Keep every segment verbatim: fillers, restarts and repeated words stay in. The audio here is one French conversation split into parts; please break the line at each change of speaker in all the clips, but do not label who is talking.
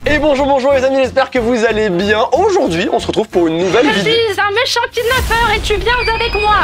Et bonjour, bonjour les amis, j'espère que vous allez bien. Aujourd'hui, on se retrouve pour une nouvelle vidéo.
Je suis un méchant kidnappeur et tu viens avec moi.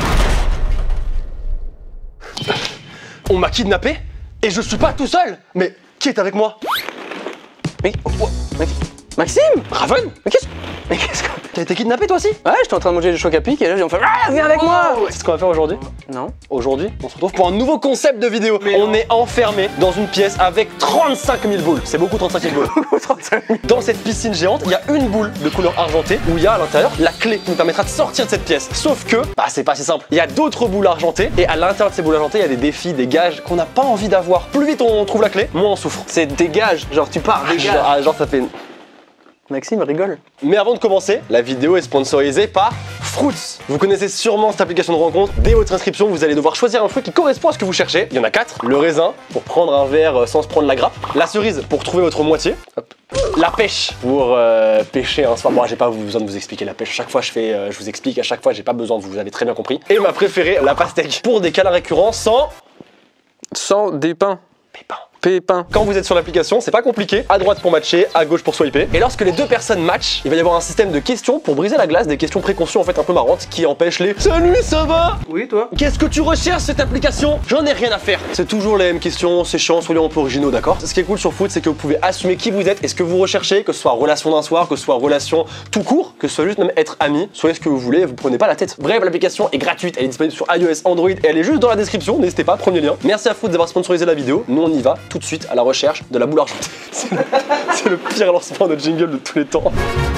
On m'a kidnappé et je suis pas tout seul. Mais qui est avec moi?
Mais, oh, Maxime,
Raven?
Mais qu'est-ce mais qu'est-ce que...
T'as été kidnappé toi aussi?
Ouais, j'étais en train de manger des chocs à pic et là, on fait ah, viens avec moi.
C'est ce qu'on va faire aujourd'hui?
Non.
Aujourd'hui, on se retrouve pour un nouveau concept de vidéo.
Mais
on
non.
est enfermé dans une pièce avec trente-cinq mille boules. C'est beaucoup trente-cinq mille boules. Dans cette piscine géante, il y a une boule de couleur argentée où il y a à l'intérieur la clé qui nous permettra de sortir de cette pièce. Sauf que, bah c'est pas si simple. Il y a d'autres boules argentées et à l'intérieur de ces boules argentées, il y a des défis, des gages qu'on n'a pas envie d'avoir. Plus vite on trouve la clé, moins on souffre.
C'est dégage, genre tu pars, dégage.
Genre, ah, genre ça fait...
Maxime rigole.
Mais avant de commencer, la vidéo est sponsorisée par Fruits. Vous connaissez sûrement cette application de rencontre. Dès votre inscription, vous allez devoir choisir un fruit qui correspond à ce que vous cherchez. Il y en a quatre. Le raisin, pour prendre un verre sans se prendre la grappe. La cerise, pour trouver votre moitié. Hop. La pêche, pour euh, pêcher un soir. Bon, j'ai pas besoin de vous expliquer la pêche. Chaque fois, je fais, euh, je vous explique. À chaque fois, j'ai pas besoin de vous. Vous avez très bien compris. Et ma préférée, la pastèque. Pour des câlins récurrents sans...
Sans des pains.
pépins.
Pépins.
Quand vous êtes sur l'application, c'est pas compliqué. À droite pour matcher, à gauche pour swiper. Et lorsque les deux personnes matchent, il va y avoir un système de questions pour briser la glace, des questions préconçues en fait un peu marrantes qui empêchent les salut, ça va?
Oui, toi.
Qu'est-ce que tu recherches cette application? J'en ai rien à faire. C'est toujours les mêmes questions, c'est chiant, soyons un peu originaux, d'accord? Ce qui est cool sur Foot, c'est que vous pouvez assumer qui vous êtes et ce que vous recherchez, que ce soit relation d'un soir, que ce soit relation tout court, que ce soit juste même être ami, soyez ce que vous voulez, vous prenez pas la tête. Bref, l'application est gratuite, elle est disponible sur iOS, Android et elle est juste dans la description, n'hésitez pas, premier lien. Merci à Foot d'avoir sponsorisé la vidéo. Nous on y va tout de suite à la recherche de la boule argentée. C'est le, c'est le pire lancement de jingle de tous les temps.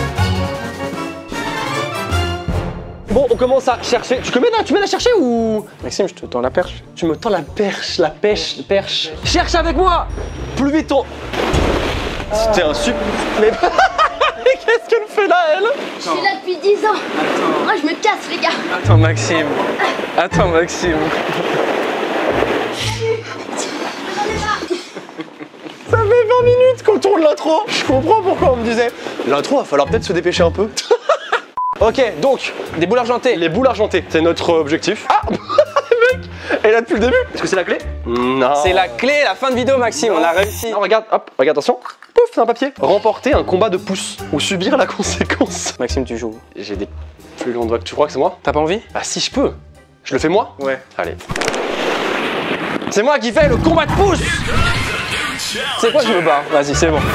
Bon, on commence à chercher. Tu m'aides à, tu m'aides à chercher ou...
Maxime, je te tends la perche.
Tu me tends la perche, la pêche, la perche. Cherche avec moi. Plus vite on... C'était un super... Mais... Mais qu'est-ce qu'elle fait là, elle?
Je suis là depuis dix ans.
Attends.
Moi, je me casse, les gars.
Attends, Maxime. Attends, Maxime.
Ça fait vingt minutes qu'on tourne l'intro. Je comprends pourquoi on me disait l'intro, va falloir peut-être se dépêcher un peu. Ok, donc,
Des boules argentées.
les boules argentées, c'est notre objectif. Ah mec, elle est là depuis le début. Est-ce que c'est la clé? Non.
C'est la clé, la fin de vidéo, Maxime. On a réussi.
Non, regarde, hop, regarde, attention. Pouf, c'est un papier. Remporter un combat de pouces ou subir la conséquence.
Maxime, tu joues.
J'ai des plus longs doigts que tu crois que c'est moi?
T'as pas envie?
Bah si je peux. Je le fais moi?
Ouais.
Allez. C'est moi qui fais le combat de pouces.
C'est quoi, je me barre? Vas-y, c'est bon.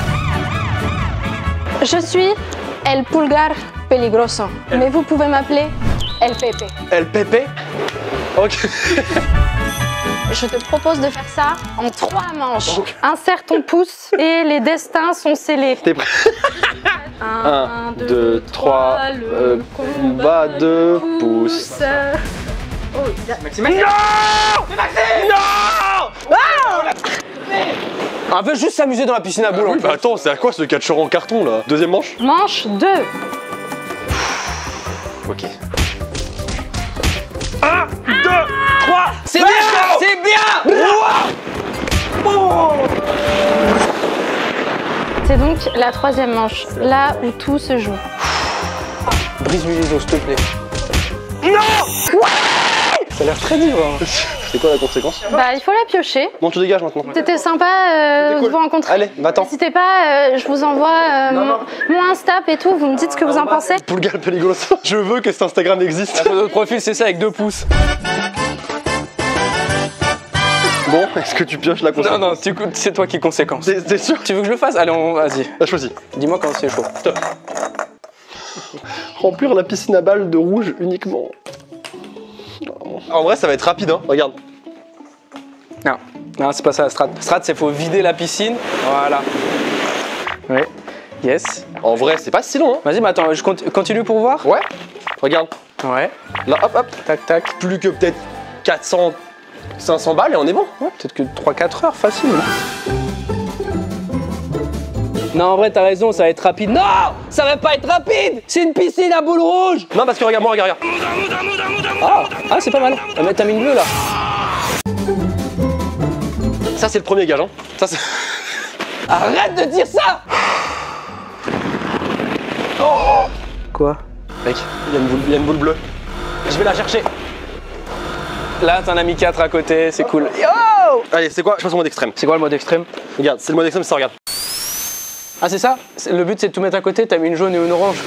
Je suis El Pulgar Peligroso, mais vous pouvez m'appeler El Pepe.
El Pepe. Ok.
Je te propose de faire ça en trois manches.
Ok.
Insère ton pouce et les destins sont scellés.
T'es prêt?
Un,
deux, trois, euh, combat de pouces.
Oh, il a-
Maxime,
Non! Maxime! Non!
On veut juste s'amuser dans la piscine à boules.
Oui,
en fait.
bah attends, c'est à quoi ce catcheur en carton là? Deuxième manche?
Manche deux.
Ok. un, deux, trois!
C'est bien, c'est bien.
C'est donc la troisième manche, là où tout se joue.
Brise-lui les os, s'il te plaît.
Non!
Ça a l'air très dur. Hein.
C'est quoi la conséquence?
Bah, il faut la piocher.
Bon, tu dégages maintenant.
C'était sympa euh,
C'était
de
cool.
vous rencontrer.
Allez, va-t'en.
N'hésitez pas, euh, je vous envoie euh,
Non,
mon,
non.
mon Insta et tout, vous me dites ce que vous en pensez.
Pulgar Peligroso. Je veux que cet Instagram existe.
La photo de profil, c'est ça avec deux pouces.
Bon, est-ce que tu pioches la conséquence?
Non, non, tu- c'est toi qui es conséquence.
T'es t'es sûr?
Tu veux que je le fasse? Allez, on... vas-y.
T'as choisi.
Dis-moi quand c'est chaud.
Remplir la piscine à balles de rouge uniquement. Non. En vrai, ça va être rapide, hein. Regarde.
Non, non, c'est pas ça la strat. Strat, c'est faut vider la piscine. Voilà. Ouais. Yes.
En vrai, c'est pas si long, hein.
Vas-y, mais attends, je conti- continue pour voir.
Ouais. Regarde.
Ouais.
Là, hop, hop.
Tac, tac.
Plus que peut-être quatre cents, cinq cents balles et on est bon.
Ouais, peut-être que trois quatre heures, facile. Non, en vrai, t'as raison, ça va être rapide. Non, ça va pas être rapide. C'est une piscine à boules rouges.
Non, parce que regarde, moi, regarde, regarde.
Ah, ah c'est pas mal. Ah, mais t'as mis une bleue là.
Ça, c'est le premier gage, hein. Ça, c'est.
Arrête de dire ça. Quoi?
Mec, il y a une boule, il y a une boule bleue. Je vais la chercher.
Là, t'en as mis quatre à côté, c'est cool. Yo!
Allez, c'est quoi? Je passe au mode extrême.
C'est quoi le mode extrême?
Regarde, c'est le mode extrême, ça regarde.
Ah, c'est ça? Le but, c'est de tout mettre à côté. T'as mis une jaune et une orange.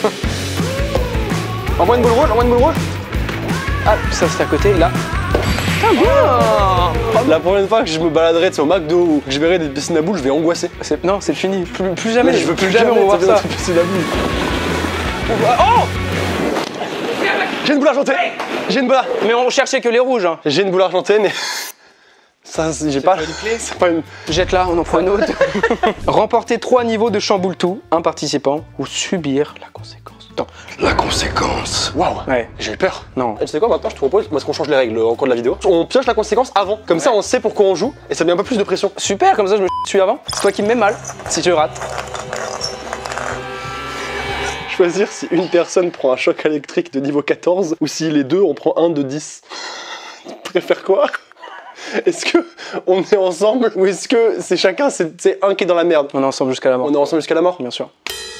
Envoie une boule rouge, envoie une boule rouge. Ah, ça, c'est à côté, là. Ah, bien.
La prochaine fois que je me baladerai au McDo ou que je verrai des piscines à boules, je vais angoisser.
Non, c'est fini. Plus, plus jamais.
Mais je veux plus jamais
on va voir ça.
piscine à boules. Oh! J'ai une boule argentée. J'ai une boule.
Mais on cherchait que les rouges. Hein.
J'ai une boule argentée, mais ça, j'ai pas. C'est pas une.
Jette-la, on en prend une autre. Remporter trois niveaux de chamboule-tout, un participant, ou subir la conséquence. Non.
La conséquence. Waouh.
Ouais.
J'ai eu peur.
Non.
Et tu sais quoi, maintenant je te propose, parce qu'on change les règles au cours de la vidéo, on pioche la conséquence avant. Comme ouais. ça, on sait pourquoi on joue et ça met un peu plus de pression.
Super, comme ça je me suis avant. C'est toi qui me mets mal si tu rates.
Choisir si une personne prend un choc électrique de niveau quatorze ou si les deux on prend un de dix. Tu préfères quoi? Est-ce que on est ensemble ou est-ce que c'est chacun, c'est un qui est dans la merde?
On est ensemble jusqu'à la mort.
On est ensemble jusqu'à la mort?
Bien sûr.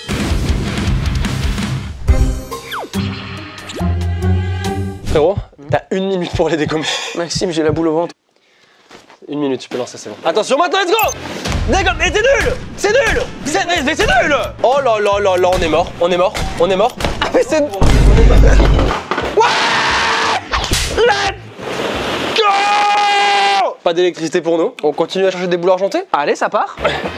Frérot, t'as une minute pour les dégommer.
Maxime, j'ai la boule au ventre.
Une minute, tu peux lancer, c'est bon. Attention, maintenant, let's go! Dégomme, mais c'est nul! C'est nul! C'est mais c'est nul! Oh là là là là, on est mort, on est mort, on est mort.
Ah mais c'est...
Ouais! Let's go! Pas d'électricité pour nous. On continue à chercher des boules argentées?
Allez, ça part.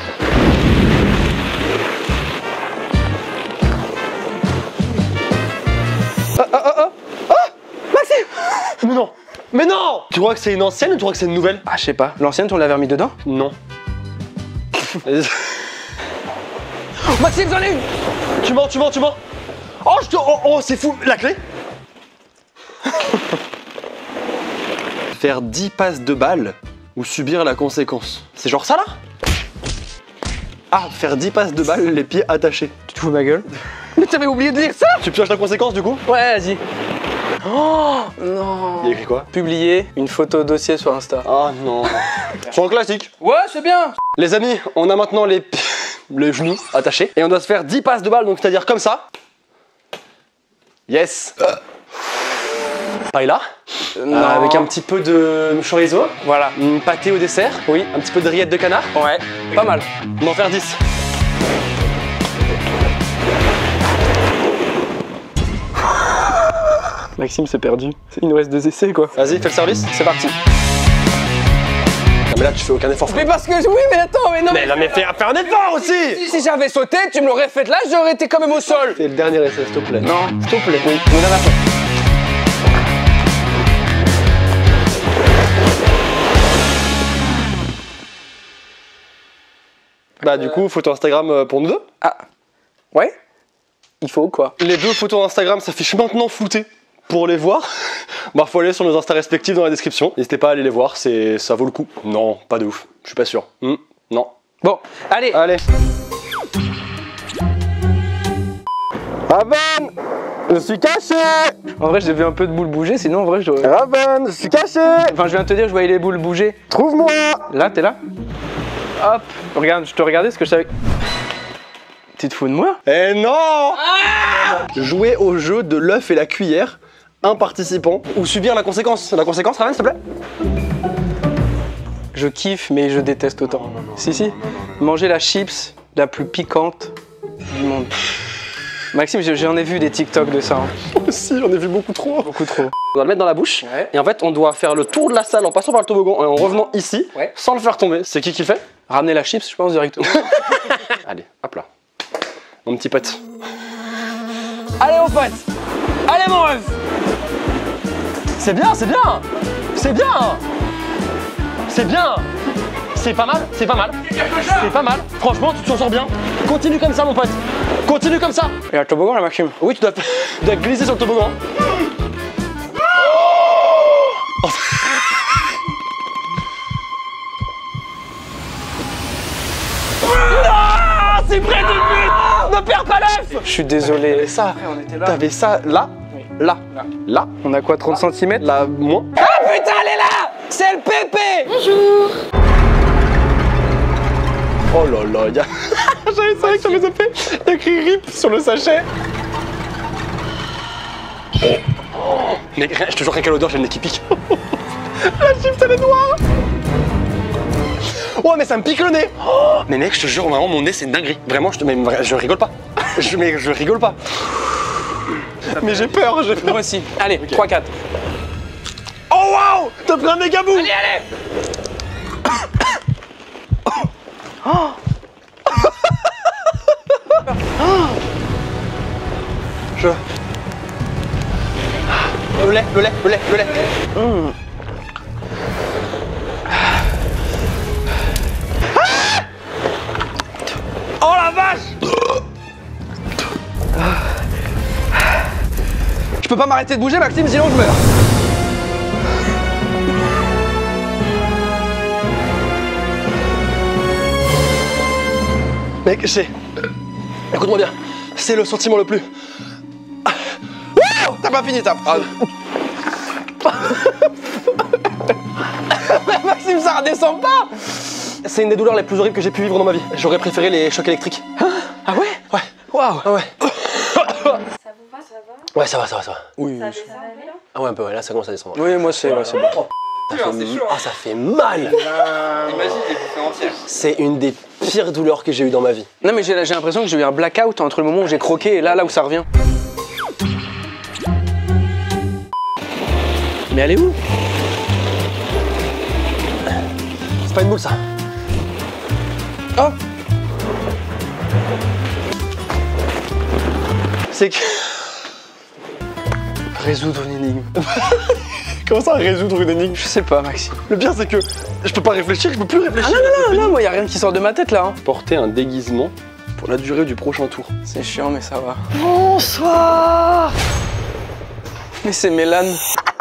Oh, oh, oh, oh! Oh! Maxime!
Mais non! Mais non! Tu crois que c'est une ancienne ou tu crois que c'est une nouvelle?
Ah, je sais pas. L'ancienne, on l'avait remis dedans?
Non.
Maxime, j'en ai une!
Tu mens, tu mens, tu mens! Oh, je te... Oh, oh c'est fou! La clé? Faire dix passes de balles ou subir la conséquence. C'est genre ça là? Ah, faire dix passes de balles, les pieds attachés.
Tu te fous de ma gueule? Mais t'avais oublié de dire ça?
Tu pioches la conséquence du coup?
Ouais, vas-y. Oh non.
Il y a écrit quoi?
Publier une photo dossier sur Insta.
Oh non. C'est un classique.
Ouais, c'est bien.
Les amis, on a maintenant les, les genoux attachés et on doit se faire dix passes de balles, donc c'est-à-dire comme ça. Yes. Euh. Paella.
Euh, non.
Euh, avec un petit peu de chorizo.
Voilà.
Une pâté au dessert.
Oui.
Un petit peu de rillettes de canard.
Ouais. Pas mal.
On va en faire dix.
Maxime s'est perdu. Il nous reste deux essais quoi.
Vas-y, fais le service. C'est parti. Non mais là tu fais aucun effort.
Mais parce que oui mais attends mais non.
Mais là mais fais, fais un effort aussi.
Si, si j'avais sauté, tu me l'aurais fait là, j'aurais été quand même au sol.
Fais le dernier essai s'il te plaît.
Non,
s'il te plaît.
Oui, on en a fait.
Bah du coup, photo Instagram pour nous deux.
Ah. Ouais. Il faut quoi?
Les deux photos Instagram s'affichent maintenant floutées. Pour les voir, bah faut aller sur nos Insta respectifs dans la description. N'hésitez pas à aller les voir, c'est ça vaut le coup. Non, pas de ouf, je suis pas sûr. Mmh, non.
Bon, allez.
Allez. Raven, je suis caché.
En vrai, j'ai vu un peu de boules bouger, sinon en vrai, je.
Raven, je suis caché.
Enfin, je viens de te dire, je voyais les boules bouger.
Trouve-moi.
Là, t'es là. Hop. Regarde, je te regardais ce que je savais. Tu te fous de moi?
Eh non! Ah! Jouer au jeu de l'œuf et la cuillère, un participant, ou subir la conséquence. La conséquence, Raven, s'il te plaît?
Je kiffe, mais je déteste autant. Non, non, non, si, si. Manger la chips la plus piquante du monde. Maxime, j'en ai vu des TikTok de ça. Hein.
Si, j'en ai vu beaucoup trop.
Beaucoup trop.
On doit le mettre dans la bouche,
ouais.
Et en fait, on doit faire le tour de la salle en passant par le toboggan et en revenant ici, ouais. Sans le faire tomber. C'est qui qui le fait?
Ramener la chips, je pense, directement.
Allez, hop là. Mon petit pote.
Allez mon pote. Allez mon ref.
C'est bien, c'est bien. C'est bien. C'est bien. C'est pas mal, c'est pas mal. C'est pas mal. Franchement, tu t'en sors bien. Continue comme ça mon pote. Continue comme ça.
Il y a le toboggan là Maxime.
Oui, tu dois, tu dois glisser sur le toboggan. Oh. Non, c'est près du but. Ne perds pas l'œuf.
Je suis désolé.
T'avais ça,
on était là.
T'avais ça là, oui. Là, là, là.
On a quoi, trente centimètres?
Là, moins.
Ah putain, elle est là. C'est le pépé.
Bonjour.
Oh là là, il y a... J'avais ça sur mes épées. Il y a écrit R I P sur le sachet. Oh. Mais je te jure qu'à quelle odeur j'ai le nez qui pique. La chips elle est noire. Oh mais ça me pique le nez. Oh, mais mec, je te jure, vraiment mon nez c'est une dinguerie. Vraiment, je te mais vra- je rigole pas. Je, mais je rigole pas. Mais j'ai peur, j'ai peur.
Moi aussi. Allez, trois quatre.
Oh waouh, t'as pris un méga bout.
Allez, allez.
Je... Le lait, le lait, le lait, le lait.
Mmh.
Oh la vache. Je peux pas m'arrêter de bouger, Maxime, sinon je meurs. Mec, c'est... Écoute-moi bien, c'est le sentiment le plus... Wouh, t'as pas fini, t'as... Ah. Maxime, ça redescend pas. C'est une des douleurs les plus horribles que j'ai pu vivre dans ma vie. J'aurais préféré les chocs électriques.
Ah ouais?
Ouais.
Waouh.
Ah ouais.
Ça vous va? Ça va?
Ouais, ça va, ça va, ça va.
Oui,
Ça
oui.
descend un peu là?
Ah ouais, un peu, ouais, là ça commence à descendre.
Oui, moi c'est ouais, c'est bon.
Ça fait... Ah, ça fait mal.
Imagine des bouffées entières.
C'est une des pires douleurs que j'ai eues dans ma vie.
Non mais j'ai j'ai l'impression que j'ai eu un blackout entre le moment où j'ai croqué et là, là où ça revient. Mais elle est où?
C'est pas une boule, ça.
Oh.
C'est que...
Résoudre une énigme.
Comment ça, résoudre une énigme?
Je sais pas, Maxime.
Le pire, c'est que je peux pas réfléchir, je peux plus
Ah
réfléchir.
non, non, non, non, moi y a rien qui sort de ma tête là. Hein.
Porter un déguisement pour la durée du prochain tour.
C'est chiant, mais ça va.
Bonsoir.
Mais c'est Mélane.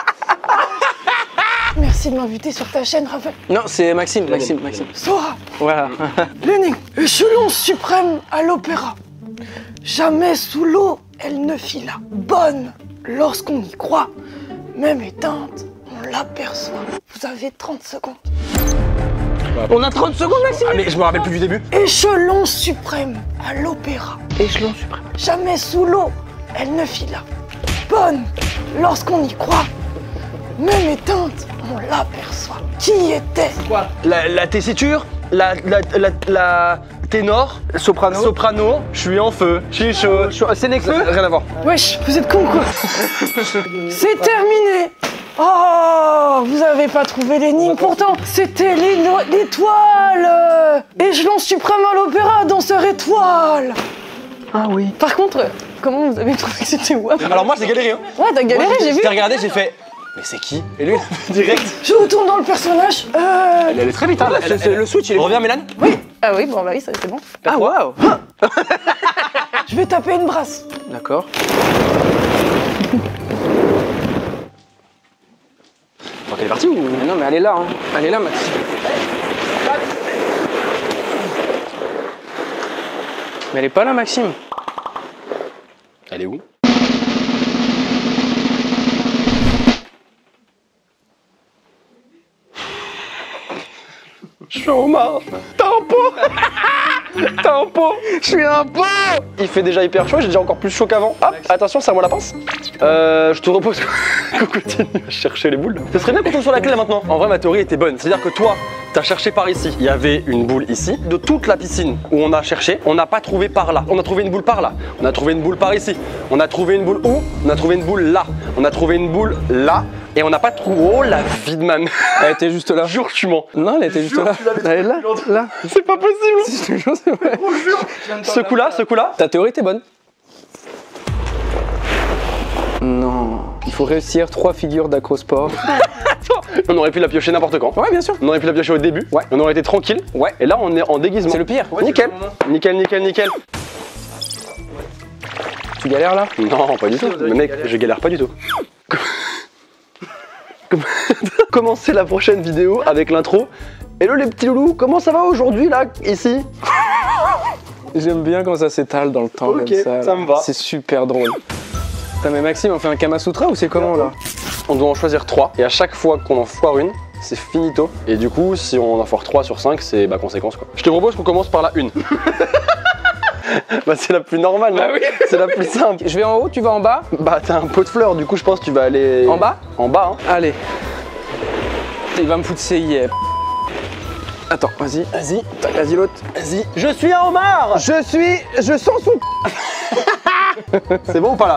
Merci de m'inviter sur ta chaîne, Raphaël.
Non, c'est Maxime, Maxime, Maxime.
Sora,
Voilà.
l'énigme. Échelon suprême à l'opéra. Jamais sous l'eau, elle ne fila. Bonne lorsqu'on y croit. Même éteinte, on l'aperçoit. Vous avez trente secondes.
On a trente secondes, Maxime.
Ah mais je me rappelle plus du début.
Échelon suprême à l'opéra.
Échelon suprême.
Jamais sous l'eau, elle ne fila. Bonne lorsqu'on y croit. Même éteinte, on l'aperçoit. Qui était?
Quoi?
La, la tessiture, la, la, la, la ténor,
Soprano.
soprano, je suis en feu, je suis chaud.
C'est Necfeu?
Rien à voir.
Wesh, vous êtes con quoi? C'est terminé. Oh, vous avez pas trouvé l'énigme pourtant. C'était l'éno- l'étoile. euh, Échelon suprême à l'opéra, danseur étoile.
Ah oui.
Par contre, euh, comment vous avez trouvé que c'était WAP?
Alors moi j'ai galéré hein.
Ouais, t'as galéré,
Moi,
j'ai vu.
J'ai regardé, j'ai fait... Mais c'est qui? Et lui, direct.
Je retourne dans le personnage. Euh...
Elle est très vite hein.
C'est-
Elle-
c'est
elle-
le switch, il est.
Reviens Mélane.
Oui. Ah oui, bon bah oui, ça c'est bon.
Ah waouh.
Je vais taper une brasse.
D'accord.
Donc elle est partie ou...
Mais non, mais elle est là, hein. Elle est là, Maxime. Mais elle est pas là, Maxime.
Elle est où? Je suis en marre. T'as un pot. T'as un pot. Je suis un pot. Il fait déjà hyper chaud, j'ai déjà encore plus chaud qu'avant. Hop, attention, serre-moi la pince. Euh, je te repose qu'on continue à chercher les boules. Ce serait bien qu'on tombe sur la clé là maintenant. En vrai, ma théorie était bonne. C'est-à-dire que toi, t'as cherché par ici. Il y avait une boule ici. De toute la piscine où on a cherché, on n'a pas trouvé par là. On a trouvé une boule par là. On a trouvé une boule par ici. On a trouvé une boule où? On a trouvé une boule là. On a trouvé une boule là. Et on n'a pas trouvé. Oh la vie de man.
Elle était juste là.
Jure, tu mens.
Non, elle était juste là. Elle est là, là.
C'est pas possible.
Si, je te jure, c'est vrai.
Ce coup-là, ce coup-là.
Ta théorie était bonne. Non. Il faut réussir trois figures d'acrosport.
On aurait pu la piocher n'importe quand.
Ouais, bien sûr.
On aurait pu la piocher au début.
Ouais.
On aurait été tranquille.
Ouais.
Et là, on est en déguisement.
C'est le pire.
Nickel. Nickel, nickel, nickel.
Tu galères là?
Non, pas du tout. Mais mec, je galère pas du tout. Commencer la prochaine vidéo avec l'intro. Hello les petits loulous, comment ça va aujourd'hui là, ici?
J'aime bien quand ça s'étale dans le temps
Ok,
comme ça.
ça
là.
me va.
C'est super drôle. Putain, mais Maxime, on fait un Kamasutra ou c'est comment là?
On doit en choisir trois. Et à chaque fois qu'on en foire une, c'est finito. Et du coup, si on en foire trois sur cinq, c'est bah conséquence quoi. Je te propose qu'on commence par la une. Bah c'est la plus normale, non?
Bah oui.
C'est la plus simple.
Je vais en haut, tu vas en bas?
Bah t'as un pot de fleurs, du coup je pense que tu vas aller...
En bas?
En bas, hein.
Allez. Il va me foutre ses yeux. Attends, vas-y, vas-y. Vas-y l'autre, vas-y.
Je suis un homard.
Je suis... Je sens son...
C'est bon ou pas là?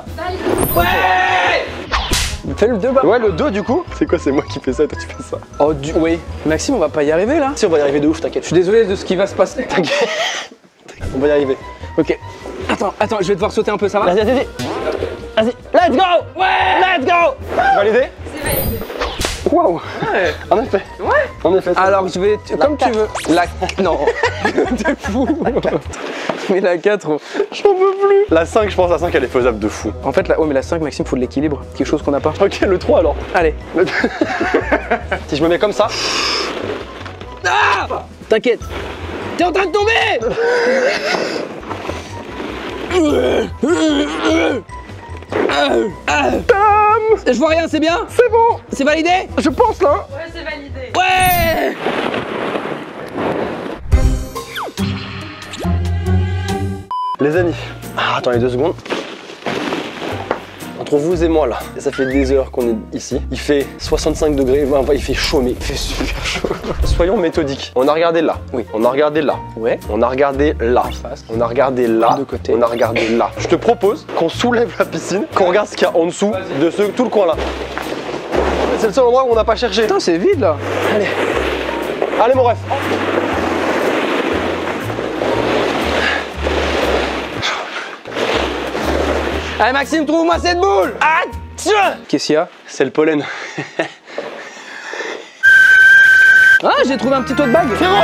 Fais le deux bas.
Ouais, le deux du coup. C'est quoi, c'est moi qui fais ça et toi tu fais ça?
Oh, du... oui. Maxime, on va pas y arriver là.
Si, on va y arriver de ouf, t'inquiète.
Je suis désolé de ce qui va se passer.
T'inquiète. On va y arriver.
Ok. Attends, attends, je vais devoir sauter un peu, ça va?
Vas-y, vas-y, vas-y. Vas-y, let's go! Ouais! Let's go! Validé?
C'est validé.
Waouh!
Ouais.
En effet.
Ouais.
En effet.
Alors, je vais... Comme tu veux. La... Non. T'es fou. Mais la quatre... on-
J'en peux plus. La cinq, je pense, la cinq, elle est faisable de fou.
En fait, la... Oh, mais la cinq, Maxime, faut de l'équilibre. Quelque chose qu'on n'a pas.
Ok, le trois alors.
Allez.
Si je me mets comme ça.
Ah! T'inquiète. T'es en train de tomber. Je vois rien, c'est bien?
C'est bon!
C'est validé?
Je pense là!
Ouais, c'est validé.
Ouais!
Les amis, ah, attendez deux secondes. Entre vous et moi là, et ça fait des heures qu'on est ici. Il fait soixante-cinq degrés, enfin, il fait chaud, mais il fait super chaud. Soyons méthodiques. On a regardé là.
Oui.
On a regardé là.
Ouais.
On a regardé là.
face.
On a regardé là.
De côté.
On a regardé là. Je te propose qu'on soulève la piscine, qu'on regarde ce qu'il y a en dessous de ce, tout le coin là. C'est le seul endroit où on n'a pas cherché.
Putain, c'est vide là.
Allez. Allez mon ref.
Allez, Maxime, trouve-moi cette boule.
Ah tiens!
Qu'est-ce qu'il y a?
C'est le pollen.
Ah, j'ai trouvé un petit tote bag.
C'est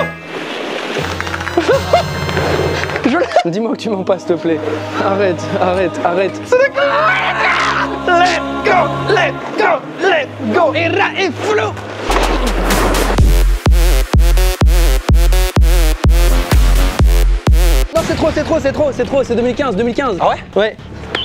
bon.
Dis-moi que tu mens pas, s'il te plaît. Arrête, arrête, arrête.
Let's go! Let's go! Let's go!
Et ra et flou. Non, c'est trop, c'est trop, c'est trop, c'est trop, c'est deux mille quinze, deux mille quinze.
Ah ouais?
Ouais.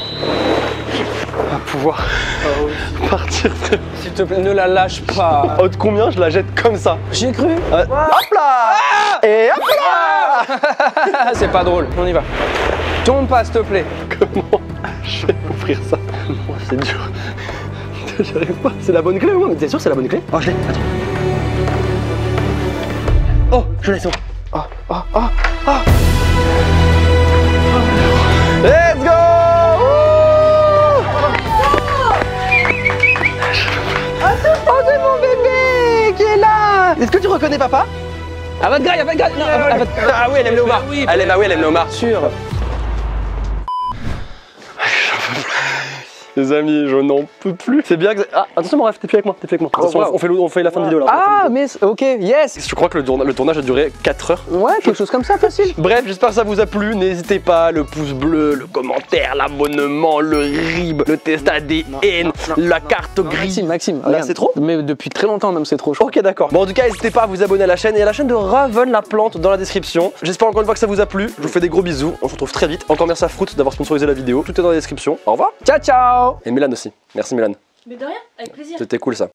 On va pouvoir partir très...
S'il te plaît, ne la lâche pas.
Haute combien je la jette comme ça?
J'ai cru.
Euh, hop là! Et hop là!
C'est pas drôle, on y va. Tombe pas, s'il te plaît.
Comment je vais ouvrir ça? Oh, c'est dur. J'y arrive pas. C'est la bonne clé ou non? Mais t'es sûr que c'est la bonne clé? Oh, je l'ai. Attends. Oh, je l'ai, c'est bon.
Oh, oh, oh, oh.
Let's go! Oh, c'est mon bébé qui est là! Est-ce que tu reconnais papa?
À votre grille, à votre grille. Non, à votre...
Ah oui, elle aime les homards.
Oui,
Elle aime, ah oui, elle aime les homards.
sûr.
Les amis, je n'en peux plus. C'est bien que... Ah, attention mon ref, t'es plus avec moi, t'es plus avec moi. Attention,
wow.
on, fait le- on fait la fin de vidéo là.
Ah, mais ok, yes.
Je crois que le, tourna- le tournage a duré quatre heures.
Ouais, quelque chose comme ça, facile.
Bref, j'espère que ça vous a plu. N'hésitez pas, le pouce bleu, le commentaire, l'abonnement, le rib, le test A D N, la carte grise.
Maxime, Maxime.
Là,
regarde.
c'est trop?
Mais depuis très longtemps même, c'est trop chaud.
Ok, d'accord. Bon, en tout cas, n'hésitez pas à vous abonner à la chaîne et à la chaîne de Raven la plante dans la description. J'espère encore une fois que ça vous a plu. Je vous fais des gros bisous. On se retrouve très vite. Encore merci à Fruit d'avoir sponsorisé la vidéo. Tout est dans la description. Au revoir.
Ciao, ciao.
Et Milan aussi. Merci Milan.
Mais de rien, avec plaisir.
C'était cool ça.